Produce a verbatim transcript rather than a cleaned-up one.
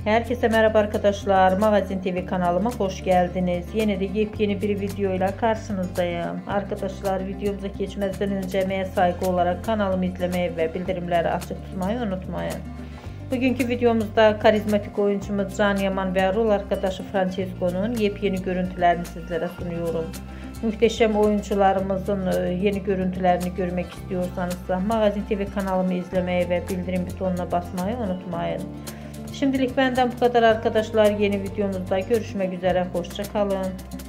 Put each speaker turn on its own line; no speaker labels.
Herkese merhaba arkadaşlar. Magazin T V kanalıma hoş geldiniz. Yine de yepyeni bir videoyla karşınızdayım. Arkadaşlar, videomuza geçmeden önce emeğe saygı olarak kanalımı izlemeyi ve bildirimleri açık tutmayı unutmayın. Bugünkü videomuzda karizmatik oyuncumuz Can Yaman ve rol arkadaşı Francesco'nun yepyeni görüntülerini sizlere sunuyorum. Muhteşem oyuncularımızın yeni görüntülerini görmek istiyorsanız da Magazin T V kanalımı izlemeyi ve bildirim butonuna basmayı unutmayın. Şimdilik benden bu kadar arkadaşlar. Yeni videomuzda görüşmek üzere. Hoşça kalın.